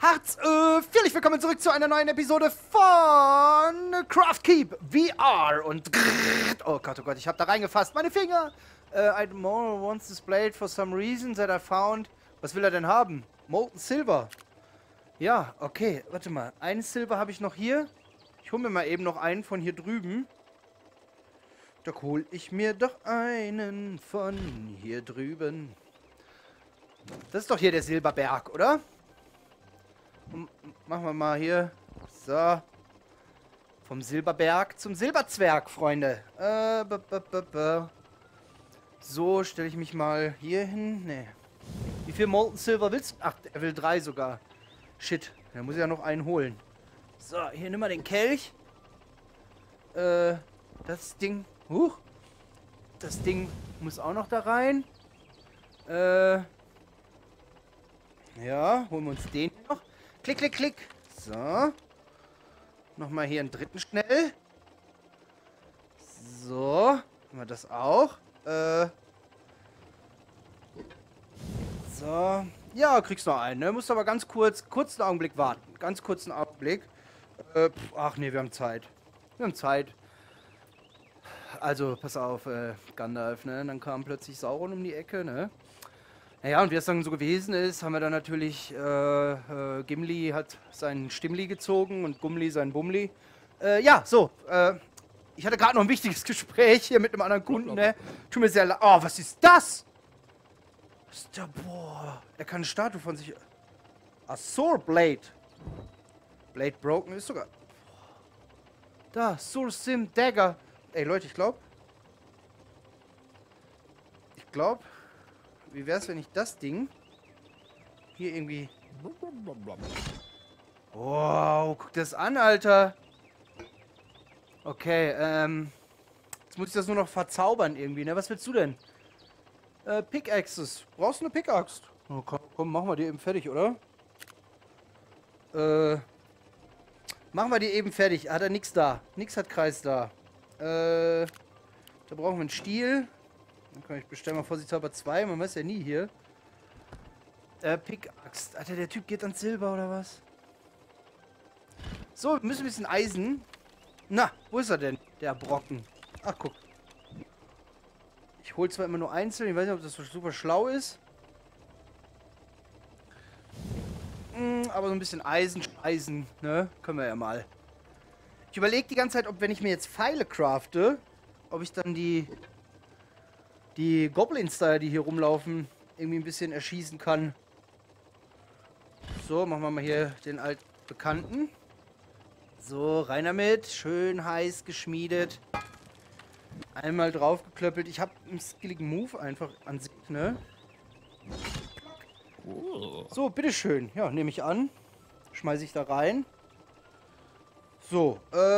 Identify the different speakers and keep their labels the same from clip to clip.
Speaker 1: Herzlich willkommen zurück zu einer neuen Episode von Craftkeep VR und oh Gott, ich habe da reingefasst, meine Finger. I more wants displayed for some reason that I found. Was will er denn haben? Molten Silver. Ja, okay, warte mal. Einen Silber habe ich noch hier. Ich hole mir mal eben noch einen von hier drüben. Da hole ich mir doch einen von hier drüben. Das ist doch hier der Silberberg, oder? Machen wir mal hier. So. Vom Silberberg zum Silberzwerg, Freunde. So, stelle ich mich mal hier hin. Nee. Wie viel Molten Silver willst du? Ach, er will 3 sogar. Shit. Da muss ich ja noch einen holen. So, hier nimm mal den Kelch. Das Ding. Das Ding muss auch noch da rein. Ja, holen wir uns den noch. Klick, klick, klick. So. Nochmal hier einen dritten schnell. So. Haben wir das auch. So. Ja, kriegst noch einen, ne? Musst aber ganz kurzen Augenblick warten. Ganz kurzen Augenblick. Ach nee, wir haben Zeit. Wir haben Zeit. Also, pass auf, Gandalf, ne? Dann kam plötzlich Sauron um die Ecke, ne? Naja, und wie es dann so gewesen ist, haben wir dann natürlich, Gimli hat seinen Stimmli gezogen und Gumli seinen Bumli. Ja, so, ich hatte gerade noch ein wichtiges Gespräch hier mit einem anderen Kunden, ne? Tut mir sehr leid. Oh, was ist das? Was ist da? Boah, er kann eine Statue von sich... A Sword Blade. Blade Broken ist sogar... Da, Sword Sim Dagger. Ey, Leute, ich glaube... Wie wär's, wenn ich das Ding hier irgendwie... Wow, guck das an, Alter. Okay, jetzt muss ich das nur noch verzaubern irgendwie, ne? Was willst du denn? Pickaxes. Brauchst du eine Pickaxe? Oh, komm, machen wir die eben fertig, oder? Machen wir die eben fertig. Hat er nix da. Nix hat Kreis da. Da brauchen wir einen Stiel. Dann kann ich bestellen mal vorsichtshalber 2. Man weiß ja nie hier. Pickaxe. Alter, der Typ geht ans Silber oder was? So, wir müssen ein bisschen Eisen. Na, wo ist er denn? Der Brocken. Ach, guck. Ich hole zwar immer nur einzeln. Ich weiß nicht, ob das so super schlau ist. Aber so ein bisschen Eisen, ne? Können wir ja mal. Ich überlege die ganze Zeit, ob, wenn ich mir jetzt Pfeile crafte, ob ich dann die Goblins da, die hier rumlaufen, irgendwie ein bisschen erschießen kann. So, machen wir mal hier den altbekannten. So, rein damit. Schön heiß geschmiedet. Einmal draufgeklöppelt. Ich habe einen skilligen Move einfach an sich, ne? So, bitteschön. Ja, nehme ich an. Schmeiße ich da rein. So,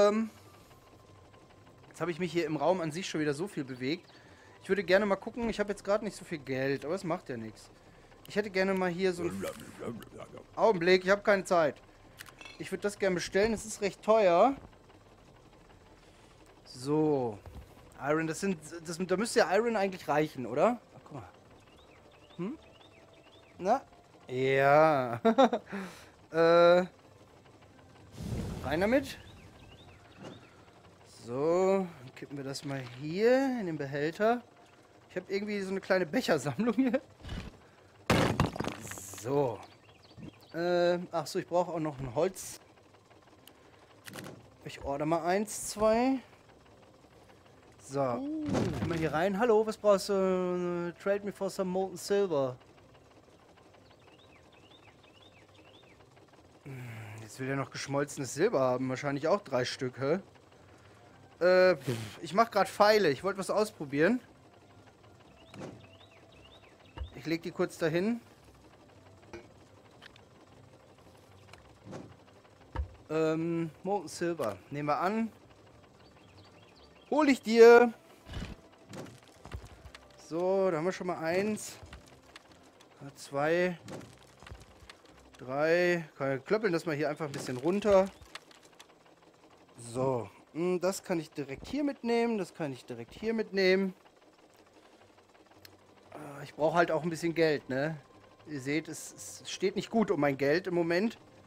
Speaker 1: jetzt habe ich mich hier im Raum an sich schon wieder so viel bewegt. Ich würde gerne mal gucken, ich habe jetzt gerade nicht so viel Geld, aber es macht ja nichts. Ich hätte gerne mal hier so ein... Augenblick, ich habe keine Zeit. Ich würde das gerne bestellen, es ist recht teuer. So. Iron, da müsste ja Iron eigentlich reichen, oder? Ach, guck mal. Hm? Na? Ja. Rein damit. So, dann kippen wir das mal hier in den Behälter. Ich habe irgendwie so eine kleine Bechersammlung hier. So. Ach so, ich brauche auch noch ein Holz. Ich order mal 1, 2. So. Gehen wir hier rein. Hallo, was brauchst du? Trade me for some molten silver. Jetzt will er noch geschmolzenes Silber haben. Wahrscheinlich auch 3 Stück, hä? Ich mache gerade Pfeile. Ich wollte was ausprobieren. Ich leg die kurz dahin. Molten Silver. Nehmen wir an. Hol ich dir. So, da haben wir schon mal 1. 2. 3. Klöppeln das mal hier einfach ein bisschen runter. So. Das kann ich direkt hier mitnehmen. Das kann ich direkt hier mitnehmen. Ich brauche halt auch ein bisschen Geld, ne? Ihr seht, es steht nicht gut um mein Geld im Moment.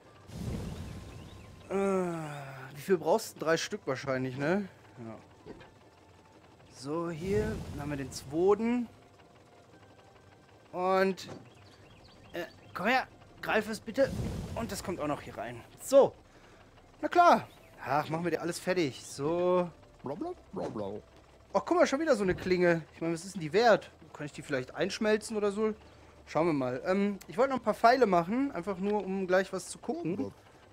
Speaker 1: Wie viel brauchst du? 3 Stück wahrscheinlich, ne? Ja. So, hier. Dann haben wir den zweiten. Und... komm her. Greif es bitte. Und das kommt auch noch hier rein. So. Na klar. Ach, machen wir dir alles fertig. So. Ach, guck mal, schon wieder so eine Klinge. Ich meine, was ist denn die wert? Kann ich die vielleicht einschmelzen oder so? Schauen wir mal. Ich wollte noch ein paar Pfeile machen. Einfach nur, um gleich was zu gucken.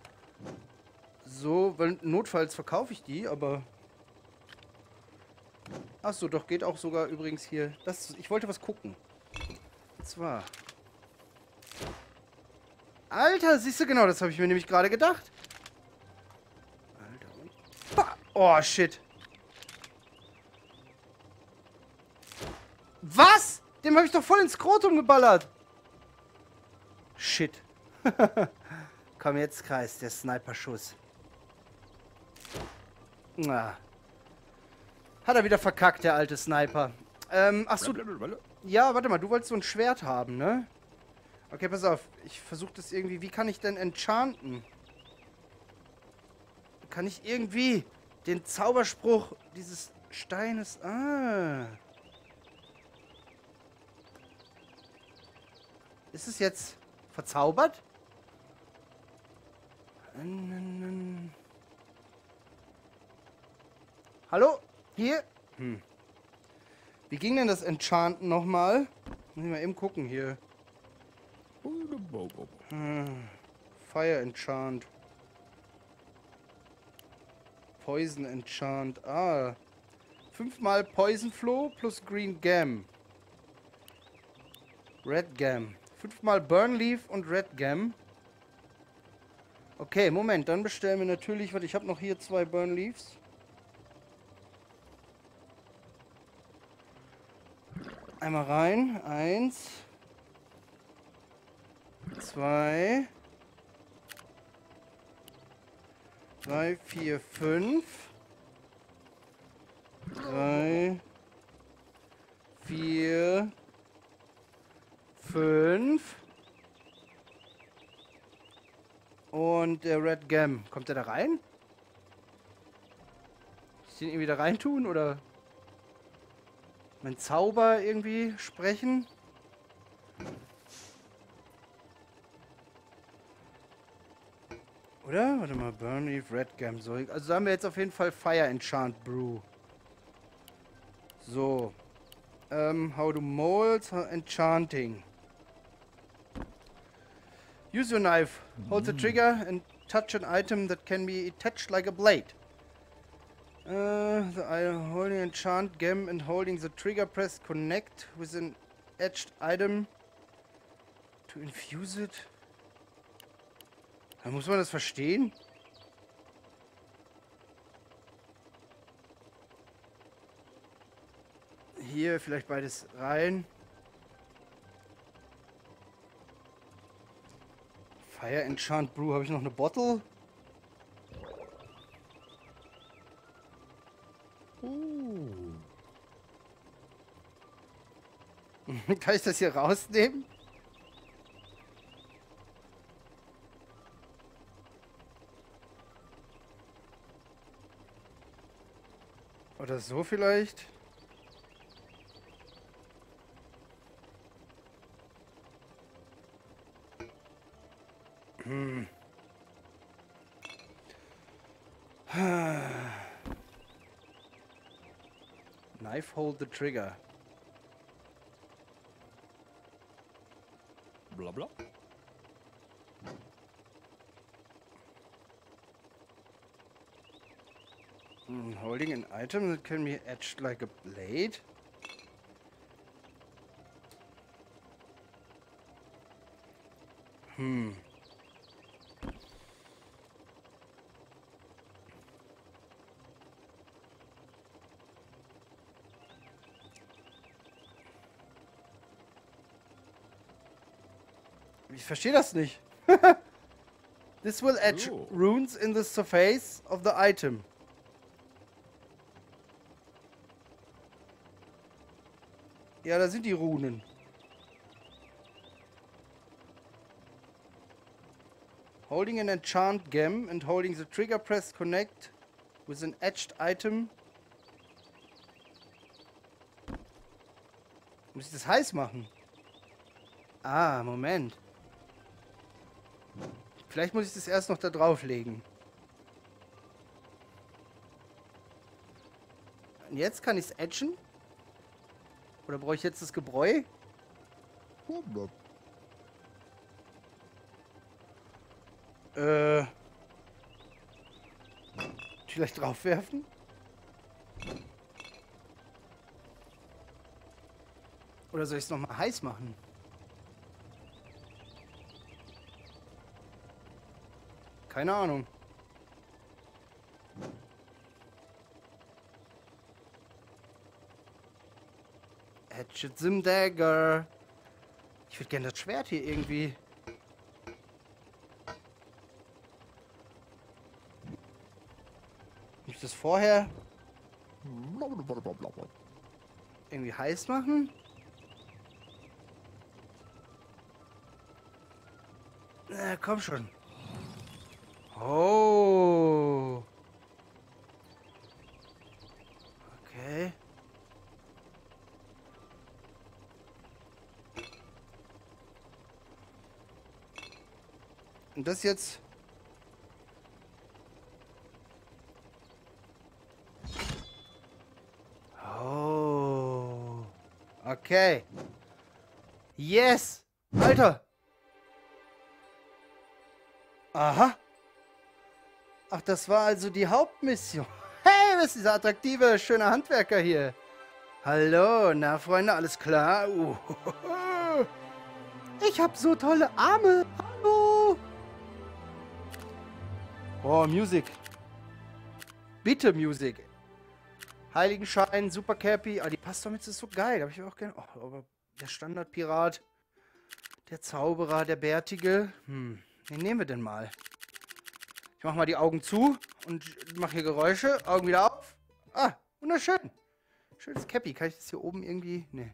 Speaker 1: So, weil notfalls verkaufe ich die, aber... Achso, doch, geht auch sogar übrigens hier... Ich wollte was gucken. Und zwar... Alter, siehst du, genau, das habe ich mir nämlich gerade gedacht. Alter. Bah! Oh, shit. Was? Dem habe ich doch voll ins Skrotum geballert. Shit. Komm, jetzt kreist der Sniper-Schuss. Na. Hat er wieder verkackt, der alte Sniper. Achso. Ja, warte mal, du wolltest so ein Schwert haben, ne? Okay, pass auf. Ich versuche das irgendwie... Wie kann ich denn enchanten? Kann ich irgendwie den Zauberspruch dieses Steines... Ah. Ist es jetzt verzaubert? Hallo? Hier? Wie ging denn das Enchanten nochmal? Muss ich mal eben gucken hier. Fire Enchant. Poison Enchant. Ah. 5-mal Poison Flow plus Green Gam. Red Gam. 5-mal Burn Leaf und Red Gam. Okay, Moment. Dann bestellen wir natürlich... Warte, ich habe noch hier 2 Burn Leaves. Einmal rein. 1. 2. 3, 4, 5. 3, 4, 5. Und der Red Gam. Kommt der da rein? Muss ich den irgendwie da rein tun, oder? Mein Zauber irgendwie sprechen? Oder? Warte mal, Burn Leaf, Red Gam. So, also da haben wir jetzt auf jeden Fall Fire Enchant Brew. So. How to mold, enchanting. Use your knife. Hold the trigger and touch an item that can be attached like a blade. Holding enchant gem and holding the trigger press connect with an etched item to infuse it. Da muss man das verstehen? Hier vielleicht beides rein. Fire Enchant Brew. Habe ich noch eine Bottle? Kann ich das hier rausnehmen? Oder so vielleicht? Knife hold the trigger.
Speaker 2: Bla bla.
Speaker 1: Holding an item that can be etched like a blade. Ich verstehe das nicht. This will etch runes in the surface of the item. Ja, da sind die Runen. Holding an enchant gem and holding the trigger press connect with an etched item. Muss ich das heiß machen? Ah, Moment. Vielleicht muss ich das erst noch da drauflegen. Und jetzt kann ich es etchen? Oder brauche ich jetzt das Gebräu? Vielleicht draufwerfen? Oder soll ich es nochmal heiß machen? Keine Ahnung. Hatchet some Dagger. Ich würde gerne das Schwert hier irgendwie. Muss ich das vorher irgendwie heiß machen? Na, komm schon. Oh. Okay. Und das jetzt... Oh. Okay. Yes. Alter. Aha. Ach, das war also die Hauptmission. Hey, was ist dieser attraktive, schöne Handwerker hier? Hallo, na Freunde, alles klar? Ich hab so tolle Arme. Hallo. Oh, Musik. Bitte, Musik. Heiligenschein, Super Cappy. Ah, die Pastormütze ist so geil. Hab ich auch gerne. Oh, aber der Standardpirat. Der Zauberer, der Bärtige. Wen nehmen wir denn mal? Ich mach mal die Augen zu und mache hier Geräusche. Augen wieder auf. Ah, wunderschön. Schönes Cappy. Kann ich das hier oben irgendwie... Nee.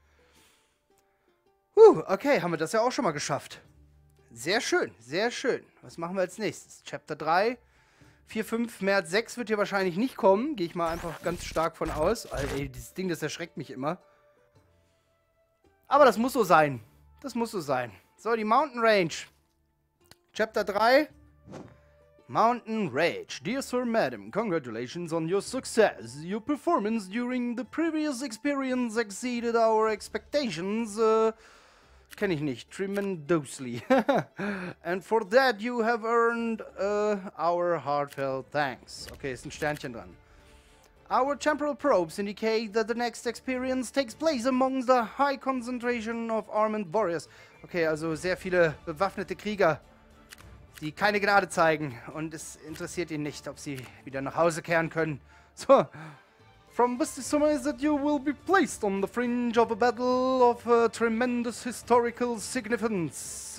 Speaker 1: Okay, haben wir das ja auch schon mal geschafft. Sehr schön, sehr schön. Was machen wir als nächstes? Chapter 3. 4, 5, mehr als 6 wird hier wahrscheinlich nicht kommen. Gehe ich mal einfach ganz stark von aus. Alter, ey, dieses Ding, das erschreckt mich immer. Aber das muss so sein. Das muss so sein. So, die Mountain Range. Chapter 3. Mountain Rage. Dear Sir, Madam, congratulations on your success. Your performance during the previous experience exceeded our expectations. Kenn ich nicht. Tremendously. And for that you have earned our heartfelt thanks. Okay, ist ein Sternchen dran. Our temporal probes indicate that the next experience takes place amongst the high concentration of armed warriors. Okay, also sehr viele bewaffnete Krieger, die keine Gnade zeigen. Und es interessiert ihn nicht, ob sie wieder nach Hause kehren können. So. From this to surmise that you will be placed on the fringe of a battle of tremendous historical significance.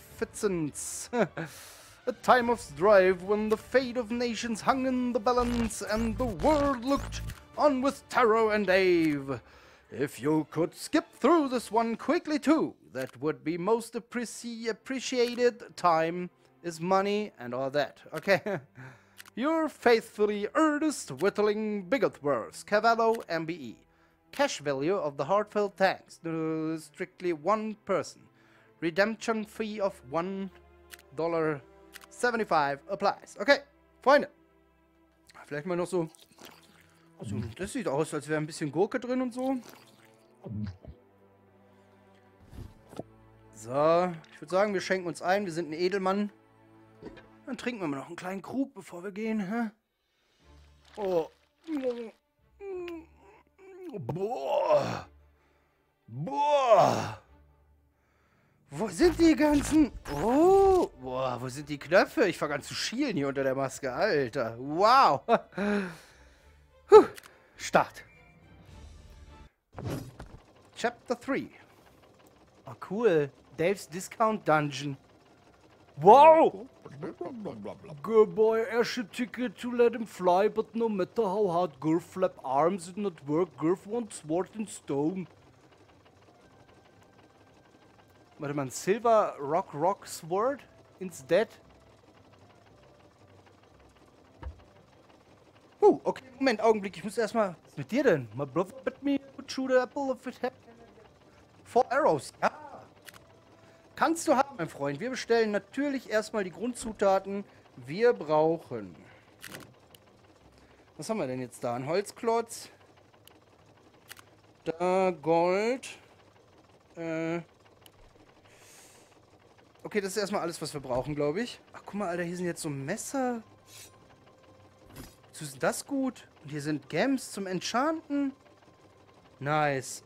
Speaker 1: A time of strife when the fate of nations hung in the balance and the world looked on with terror and awe. If you could skip through this one quickly too, that would be most appreciated. Time is money and all that. Okay. Your faithfully earnest whittling Bigotworth, Cavallo, MBE. Cash value of the heartfelt thanks to strictly one person. Redemption fee of $1.75 applies. Okay, Freunde. Vielleicht mal noch so. Also, das sieht aus, als wäre ein bisschen Gurke drin und so. So, ich würde sagen, wir schenken uns ein. Wir sind ein Edelmann. Dann trinken wir mal noch einen kleinen Krug, bevor wir gehen, hä? Oh. Boah. Boah. Wo sind die ganzen... Oh. Boah, wo sind die Knöpfe? Ich fange an zu schielen hier unter der Maske. Alter. Wow. Puh. Start. Chapter 3. Oh, cool. Dave's Discount Dungeon. Wow! Good boy, airship ticket to let him fly, but no matter how hard Gurf flap arms did not work, Gurf wants sword and stone. Warte mal, Silver Rock Sword instead? Okay, Moment, Augenblick. Ich muss erstmal... Was ist mit dir denn? My brother bet me would shoot an apple if it had 4 arrows. Ja. Kannst du haben, mein Freund. Wir bestellen natürlich erstmal die Grundzutaten. Wir brauchen... Was haben wir denn jetzt da? Ein Holzklotz. Da Gold. Okay, das ist erstmal alles, was wir brauchen, glaube ich. Ach, guck mal, Alter, hier sind jetzt so Messer. Wozu ist das gut? Und hier sind Gems zum Enchanten. Nice.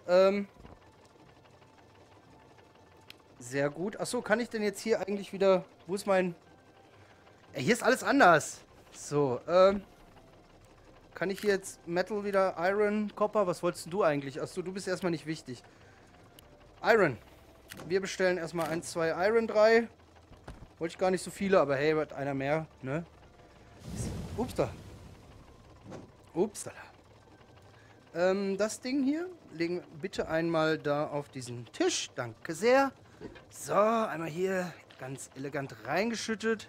Speaker 1: Sehr gut. Achso, kann ich denn jetzt hier eigentlich wieder... Wo ist mein... Ey, hier ist alles anders. So, kann ich hier jetzt Metal wieder... Iron, Copper? Was wolltest du eigentlich? Achso, du bist erstmal nicht wichtig. Iron. Wir bestellen erstmal 1, 2 Iron, 3. Wollte ich gar nicht so viele, aber hey, wird einer mehr, ne? Ups, da. Ups, da. Das Ding hier legen wir bitte einmal da auf diesen Tisch. Danke sehr. So, einmal hier ganz elegant reingeschüttet.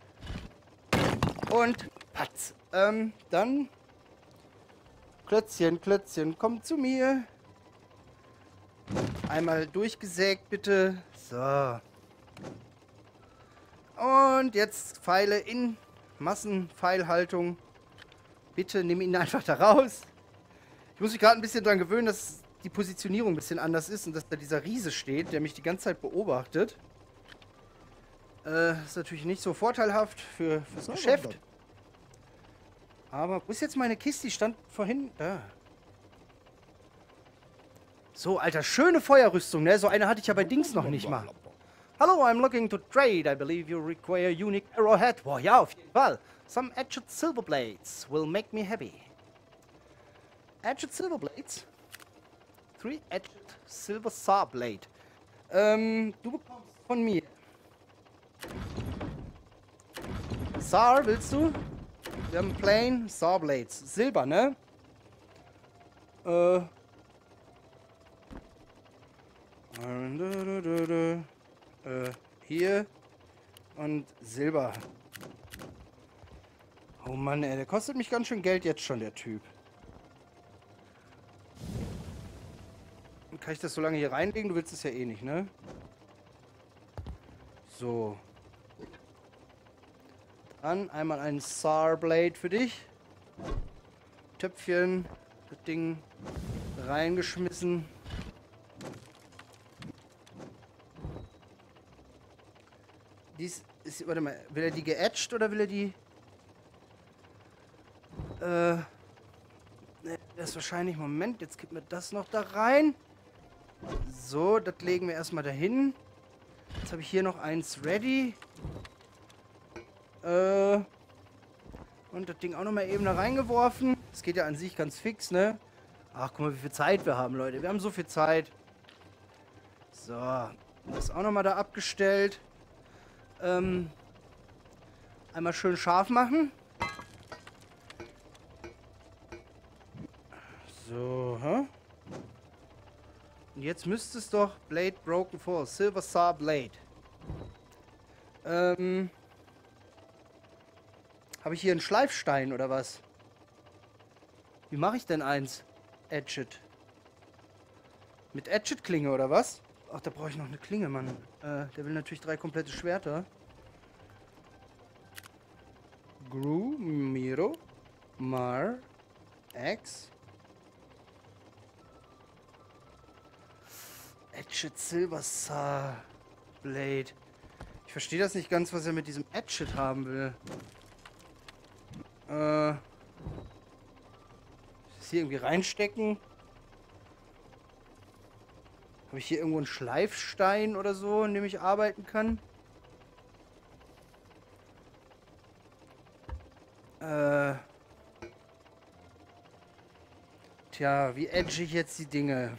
Speaker 1: Und patz. Dann Klötzchen, Klötzchen, komm zu mir. Einmal durchgesägt, bitte. So. Und jetzt Pfeile in Massenpfeilhaltung. Bitte nimm ihn einfach da raus. Ich muss mich gerade ein bisschen daran gewöhnen, dass die Positionierung ein bisschen anders ist und dass da dieser Riese steht, der mich die ganze Zeit beobachtet. Ist natürlich nicht so vorteilhaft fürs Geschäft. Aber wo ist jetzt meine Kiste? Die stand vorhin da. So, Alter, schöne Feuerrüstung, ne? So eine hatte ich ja bei Dings noch nicht mal. Hello, I'm looking to trade. I believe you require unique arrowhead. Boah, ja, auf jeden Fall. Some edged silver blades will make me happy. Edged silver blades? 3 edged silver saw blade. Du bekommst von mir. Saw, willst du? Wir haben plain saw blades. Silber, ne? Hier und Silber. Oh Mann, ey, der kostet mich ganz schön Geld jetzt schon, der Typ. Kann ich das so lange hier reinlegen? Du willst es ja eh nicht, ne? So. Dann einmal ein Saw Blade für dich. Töpfchen, das Ding reingeschmissen. Dies ist, warte mal, will er die geätscht oder will er die... Ne, das ist wahrscheinlich... Moment, jetzt gibt mir das noch da rein. So, das legen wir erstmal dahin. Jetzt habe ich hier noch eins ready. Und das Ding auch nochmal eben da reingeworfen. Das geht ja an sich ganz fix, ne? Ach, guck mal, wie viel Zeit wir haben, Leute. Wir haben so viel Zeit. So, das auch nochmal da abgestellt. Einmal schön scharf machen. So, hä? Und jetzt müsste es doch Blade Broken Fall. Silver Saw Blade. Habe ich hier einen Schleifstein oder was? Wie mache ich denn eins? Edget. Mit Edget-Klinge oder was? Ach, da brauche ich noch eine Klinge, Mann. Der will natürlich 3 komplette Schwerter. Gru, Miro, Mar, X. Edget Silver Saw Blade. Ich verstehe das nicht ganz, was er mit diesem Edget haben will. Das hier irgendwie reinstecken. Habe ich hier irgendwo einen Schleifstein oder so, in dem ich arbeiten kann? Tja, wie edge ich jetzt die Dinge?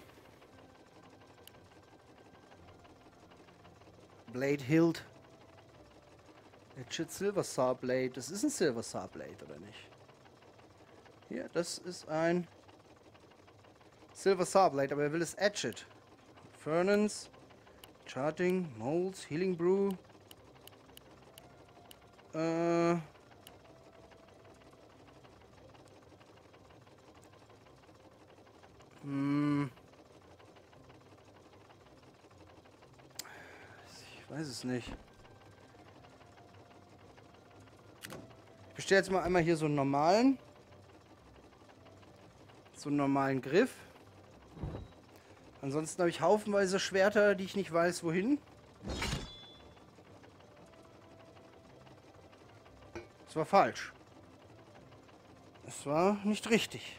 Speaker 1: Blade Hilt. Edged Silver Saw Blade. Das ist ein Silver Saw Blade, oder nicht? Hier, das ist ein Silver Saw Blade, aber er will es Edged. Furnace, Charting, Molds, Healing Brew. Weiß es nicht. Ich bestelle jetzt mal einmal hier so einen normalen. So einen normalen Griff. Ansonsten habe ich haufenweise Schwerter, die ich nicht weiß, wohin. Das war falsch. Das war nicht richtig.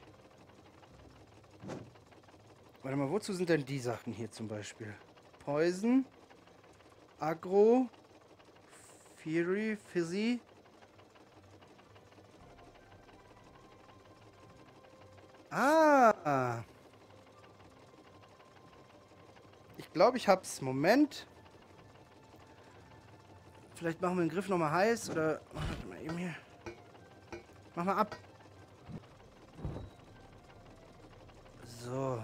Speaker 1: Warte mal, wozu sind denn die Sachen hier zum Beispiel? Poison, Agro, Fury, Fizzy. Ah. Ich glaube, ich hab's. Moment. Vielleicht machen wir den Griff nochmal heiß oder... Warte mal eben hier. Mach mal ab. So.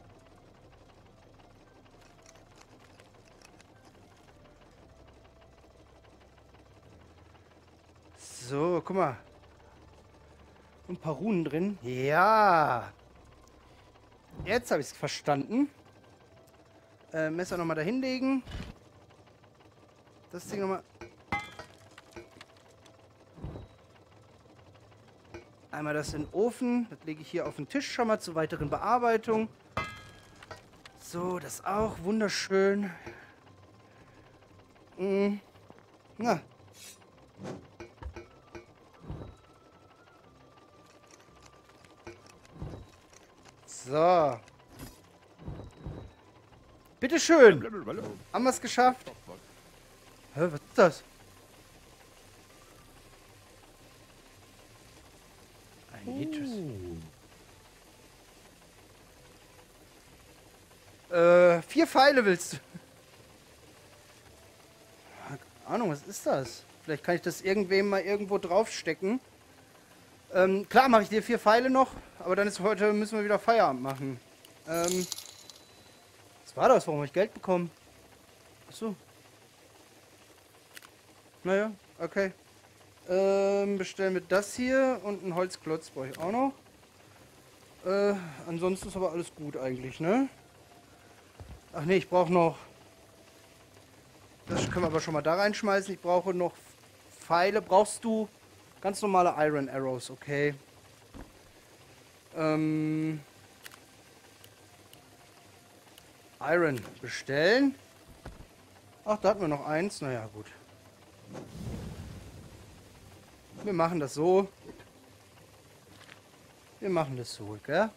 Speaker 1: So, guck mal. Ein paar Runen drin. Ja. Jetzt habe ich es verstanden. Messer nochmal dahin legen. Das Ding nochmal. Einmal das in den Ofen. Das lege ich hier auf den Tisch schon mal zur weiteren Bearbeitung. So, das auch. Wunderschön. Na. So. Bitteschön. Haben wir es geschafft? Hä, was ist das? Ein Litus. 4 Pfeile willst du? Keine Ahnung, was ist das? Vielleicht kann ich das irgendwem mal irgendwo draufstecken. Klar mache ich dir 4 Pfeile noch, aber dann ist heute, müssen wir wieder Feierabend machen. Was war das? Warum habe ich Geld bekommen? Achso. Naja, okay. Bestellen wir das hier und einen Holzklotz brauche ich auch noch. Ansonsten ist aber alles gut eigentlich, ne? Ach ne, ich brauche noch... Das können wir aber schon mal da reinschmeißen. Ich brauche noch Pfeile. Brauchst du ganz normale Iron Arrows, okay. Iron bestellen. Ach, da hatten wir noch eins. Naja, gut. Wir machen das so. Wir machen das so, gell?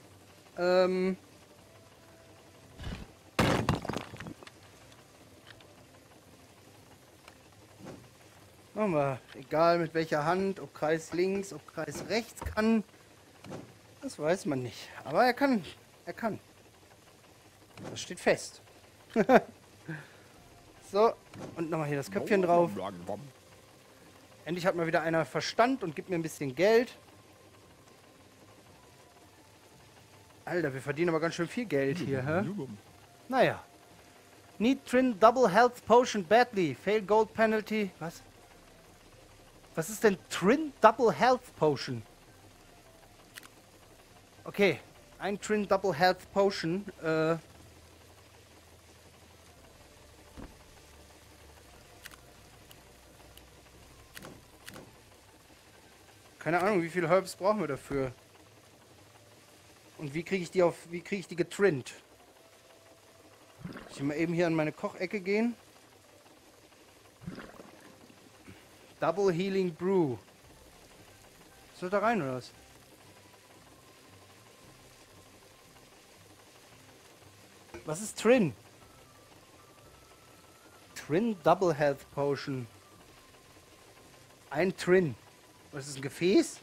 Speaker 1: Machen wir. Egal mit welcher Hand, ob Kreis links, ob Kreis rechts kann. Das weiß man nicht. Aber er kann. Er kann. Das steht fest. So, und nochmal hier das Köpfchen drauf. Endlich hat mal wieder einer Verstand und gibt mir ein bisschen Geld. Alter, wir verdienen aber ganz schön viel Geld hier, hä? Naja. Need Trin Double Health Potion badly. Fail Gold Penalty. Was? Was ist denn Trin Double Health Potion? Okay. Ein Trin Double Health Potion. Keine Ahnung, wie viele Herbs brauchen wir dafür? Und wie kriege ich die auf, wie kriege ich die getrinnt? Ich mal eben hier an meine Kochecke gehen. Double Healing Brew. Soll da rein oder was? Was ist Trin? Trin Double Health Potion. Ein Trin. Was ist ein Gefäß?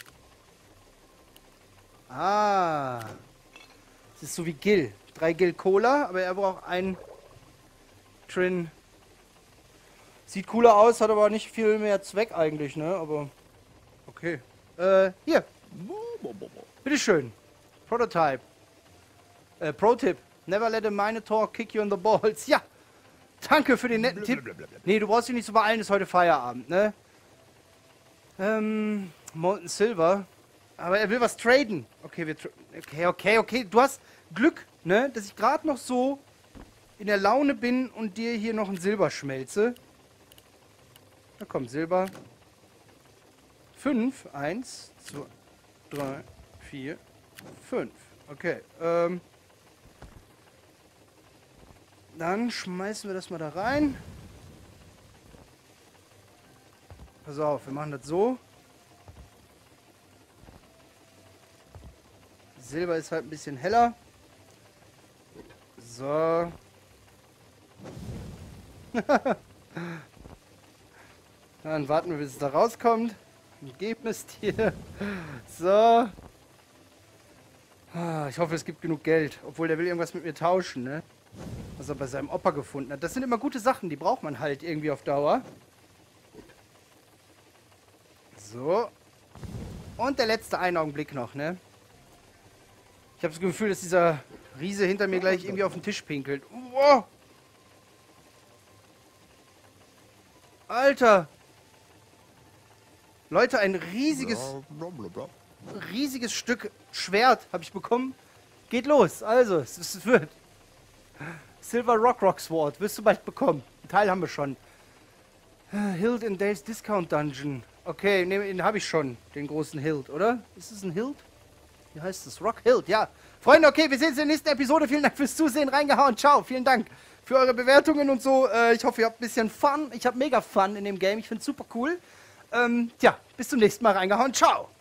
Speaker 1: Ah. Das ist so wie Gil. 3 Gil Cola, aber er braucht ein Trin. Sieht cooler aus, hat aber nicht viel mehr Zweck eigentlich, ne? Aber okay. Hier. Bitteschön. Prototype. Pro-Tipp. Never let a Minotaur kick you in the balls. Ja. Danke für den netten Tipp. Nee, du brauchst dich nicht so beeilen, ist heute Feierabend, ne? Molten Silver. Aber er will was traden. Okay, okay. Du hast Glück, ne? Dass ich gerade noch so in der Laune bin und dir hier noch ein Silber schmelze. Na komm, Silber. 5. 1, 2, 3, 4, 5. Okay, dann schmeißen wir das mal da rein. Pass auf, wir machen das so. Silber ist halt ein bisschen heller. So. Dann warten wir, bis es da rauskommt. Ergebnis hier. So. Ich hoffe, es gibt genug Geld. Obwohl, der will irgendwas mit mir tauschen, ne? Was er bei seinem Opa gefunden hat. Das sind immer gute Sachen, die braucht man halt irgendwie auf Dauer. So. Und der letzte Augenblick noch, ne? Ich habe das Gefühl, dass dieser Riese hinter mir gleich irgendwie auf den Tisch pinkelt. Wow. Alter! Leute, ein riesiges Stück Schwert habe ich bekommen. Geht los. Also, es wird Silver Rock Sword. Wirst du bald bekommen. Ein Teil haben wir schon. Hilt in Dale's Discount Dungeon. Okay, den habe ich schon. Den großen Hilt, oder? Ist es ein Hilt? Wie heißt es? Rock Hilt, ja. Freunde, okay, wir sehen uns in der nächsten Episode. Vielen Dank fürs Zusehen. Reingehauen. Ciao. Vielen Dank für eure Bewertungen und so. Ich hoffe, ihr habt ein bisschen Fun. Ich habe mega Fun in dem Game. Ich finde es super cool. Tja, bis zum nächsten Mal. Reingehauen. Ciao.